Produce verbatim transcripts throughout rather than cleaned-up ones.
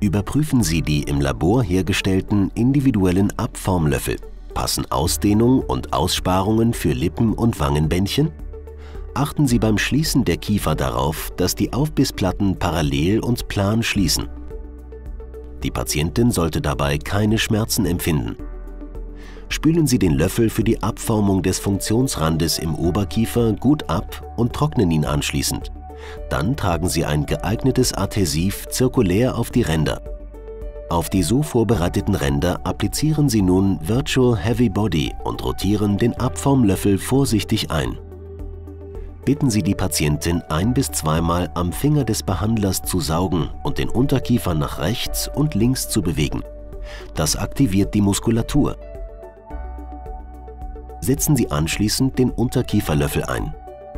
Überprüfen Sie die im Labor hergestellten individuellen Abformlöffel. Passen Ausdehnung und Aussparungen für Lippen- und Wangenbändchen? Achten Sie beim Schließen der Kiefer darauf, dass die Aufbissplatten parallel und plan schließen. Die Patientin sollte dabei keine Schmerzen empfinden. Spülen Sie den Löffel für die Abformung des Funktionsrandes im Oberkiefer gut ab und trocknen ihn anschließend. Dann tragen Sie ein geeignetes Adhesiv zirkulär auf die Ränder. Auf die so vorbereiteten Ränder applizieren Sie nun Virtual Heavy Body und rotieren den Abformlöffel vorsichtig ein. Bitten Sie die Patientin ein- bis zweimal am Finger des Behandlers zu saugen und den Unterkiefer nach rechts und links zu bewegen. Das aktiviert die Muskulatur. Setzen Sie anschließend den Unterkieferlöffel ein.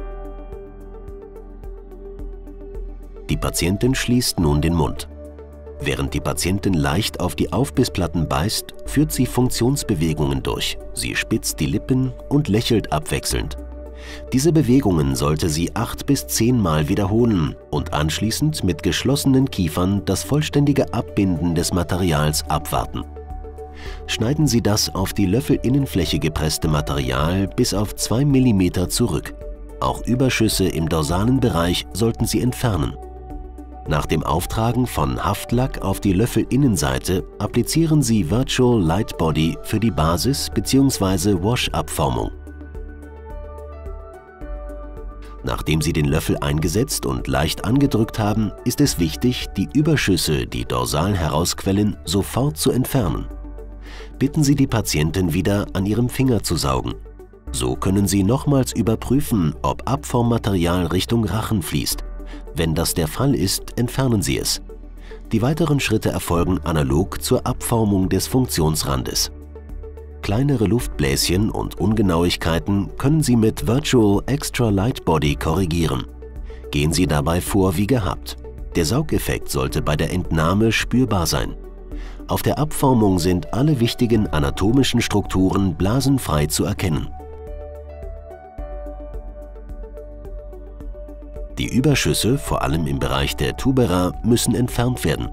Die Patientin schließt nun den Mund. Während die Patientin leicht auf die Aufbissplatten beißt, führt sie Funktionsbewegungen durch. Sie spitzt die Lippen und lächelt abwechselnd. Diese Bewegungen sollte sie acht bis zehn Mal wiederholen und anschließend mit geschlossenen Kiefern das vollständige Abbinden des Materials abwarten. Schneiden Sie das auf die Löffelinnenfläche gepresste Material bis auf zwei Millimeter zurück. Auch Überschüsse im dorsalen Bereich sollten Sie entfernen. Nach dem Auftragen von Haftlack auf die Löffelinnenseite applizieren Sie Virtual Light Body für die Basis- bzw. Wash-Abformung. Nachdem Sie den Löffel eingesetzt und leicht angedrückt haben, ist es wichtig, die Überschüsse, die dorsal herausquellen, sofort zu entfernen. Bitten Sie die Patientin wieder, an ihrem Finger zu saugen. So können Sie nochmals überprüfen, ob Abformmaterial Richtung Rachen fließt. Wenn das der Fall ist, entfernen Sie es. Die weiteren Schritte erfolgen analog zur Abformung des Funktionsrandes. Kleinere Luftbläschen und Ungenauigkeiten können Sie mit Virtual Extra Light Body korrigieren. Gehen Sie dabei vor wie gehabt. Der Saugeffekt sollte bei der Entnahme spürbar sein. Auf der Abformung sind alle wichtigen anatomischen Strukturen blasenfrei zu erkennen. Die Überschüsse, vor allem im Bereich der Tubera, müssen entfernt werden.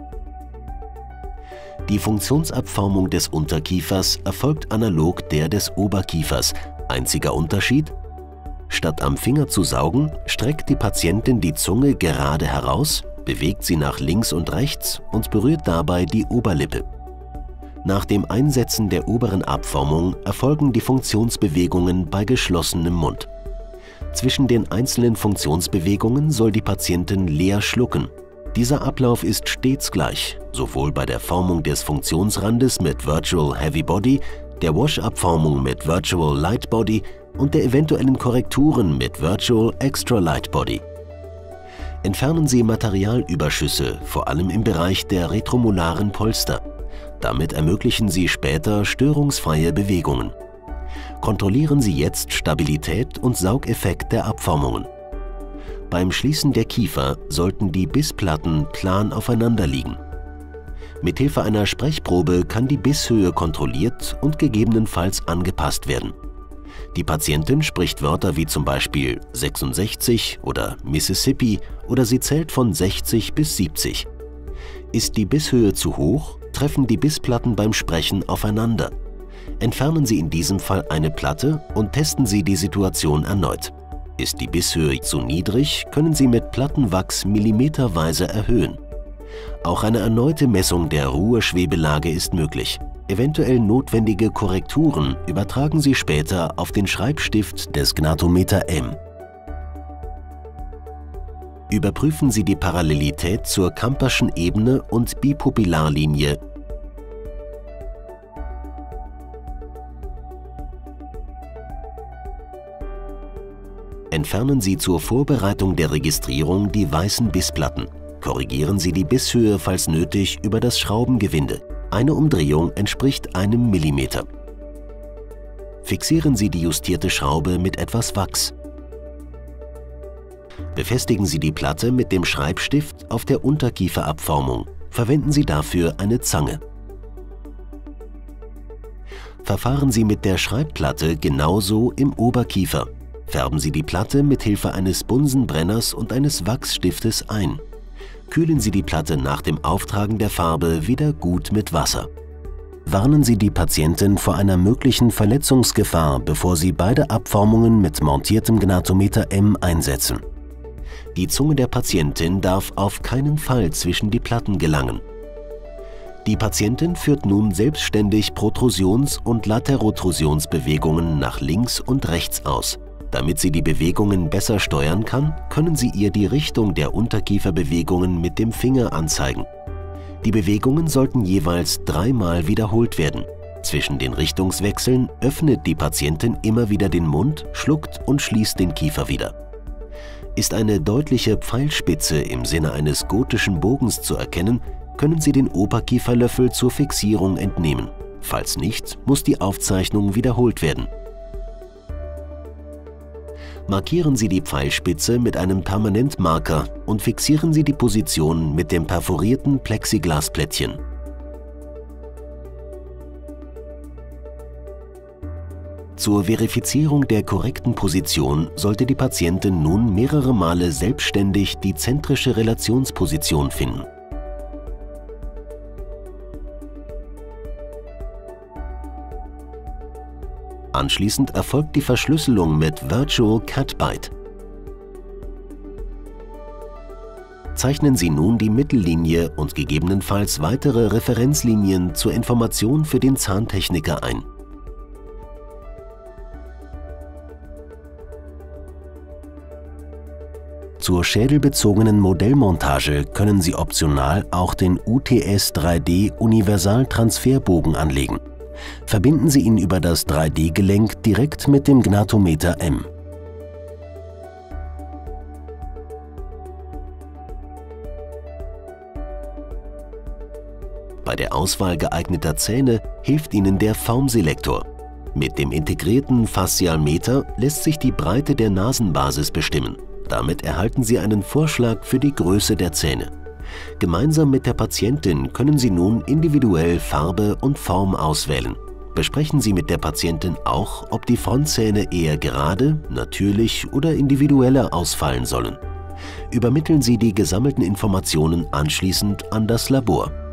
Die Funktionsabformung des Unterkiefers erfolgt analog der des Oberkiefers. Einziger Unterschied: Statt am Finger zu saugen, streckt die Patientin die Zunge gerade heraus, bewegt sie nach links und rechts und berührt dabei die Oberlippe. Nach dem Einsetzen der oberen Abformung erfolgen die Funktionsbewegungen bei geschlossenem Mund. Zwischen den einzelnen Funktionsbewegungen soll die Patientin leer schlucken. Dieser Ablauf ist stets gleich, sowohl bei der Formung des Funktionsrandes mit Virtual Heavy Body, der Wash-Abformung mit Virtual Light Body und der eventuellen Korrekturen mit Virtual Extra Light Body. Entfernen Sie Materialüberschüsse, vor allem im Bereich der retromolaren Polster. Damit ermöglichen Sie später störungsfreie Bewegungen. Kontrollieren Sie jetzt Stabilität und Saugeffekt der Abformungen. Beim Schließen der Kiefer sollten die Bissplatten plan aufeinander liegen. Mithilfe einer Sprechprobe kann die Bisshöhe kontrolliert und gegebenenfalls angepasst werden. Die Patientin spricht Wörter wie zum Beispiel sechsundsechzig oder Mississippi oder sie zählt von sechzig bis siebzig. Ist die Bisshöhe zu hoch, treffen die Bissplatten beim Sprechen aufeinander. Entfernen Sie in diesem Fall eine Platte und testen Sie die Situation erneut. Ist die Bisshöhe zu niedrig, können Sie mit Plattenwachs millimeterweise erhöhen. Auch eine erneute Messung der Ruheschwebelage ist möglich. Eventuell notwendige Korrekturen übertragen Sie später auf den Schreibstift des Gnatometer M. Überprüfen Sie die Parallelität zur Camperschen Ebene und Bipupillarlinie. Entfernen Sie zur Vorbereitung der Registrierung die weißen Bissplatten. Korrigieren Sie die Bisshöhe, falls nötig, über das Schraubengewinde. Eine Umdrehung entspricht einem Millimeter. Fixieren Sie die justierte Schraube mit etwas Wachs. Befestigen Sie die Platte mit dem Schreibstift auf der Unterkieferabformung. Verwenden Sie dafür eine Zange. Verfahren Sie mit der Schreibplatte genauso im Oberkiefer. Färben Sie die Platte mit Hilfe eines Bunsenbrenners und eines Wachsstiftes ein. Kühlen Sie die Platte nach dem Auftragen der Farbe wieder gut mit Wasser. Warnen Sie die Patientin vor einer möglichen Verletzungsgefahr, bevor Sie beide Abformungen mit montiertem Gnatometer M einsetzen. Die Zunge der Patientin darf auf keinen Fall zwischen die Platten gelangen. Die Patientin führt nun selbstständig Protrusions- und Laterotrusionsbewegungen nach links und rechts aus. Damit sie die Bewegungen besser steuern kann, können Sie ihr die Richtung der Unterkieferbewegungen mit dem Finger anzeigen. Die Bewegungen sollten jeweils dreimal wiederholt werden. Zwischen den Richtungswechseln öffnet die Patientin immer wieder den Mund, schluckt und schließt den Kiefer wieder. Ist eine deutliche Pfeilspitze im Sinne eines gotischen Bogens zu erkennen, können Sie den Oberkieferlöffel zur Fixierung entnehmen. Falls nicht, muss die Aufzeichnung wiederholt werden. Markieren Sie die Pfeilspitze mit einem Permanentmarker und fixieren Sie die Position mit dem perforierten Plexiglasplättchen. Zur Verifizierung der korrekten Position sollte die Patientin nun mehrere Male selbstständig die zentrische Relationsposition finden. Anschließend erfolgt die Verschlüsselung mit Virtual Cat Bite. Zeichnen Sie nun die Mittellinie und gegebenenfalls weitere Referenzlinien zur Information für den Zahntechniker ein. Zur schädelbezogenen Modellmontage können Sie optional auch den U T S drei D Universaltransferbogen anlegen. Verbinden Sie ihn über das drei D Gelenk direkt mit dem Gnatometer M. Bei der Auswahl geeigneter Zähne hilft Ihnen der Formselektor. Mit dem integrierten Faszialmeter lässt sich die Breite der Nasenbasis bestimmen. Damit erhalten Sie einen Vorschlag für die Größe der Zähne. Gemeinsam mit der Patientin können Sie nun individuell Farbe und Form auswählen. Besprechen Sie mit der Patientin auch, ob die Frontzähne eher gerade, natürlich oder individueller ausfallen sollen. Übermitteln Sie die gesammelten Informationen anschließend an das Labor.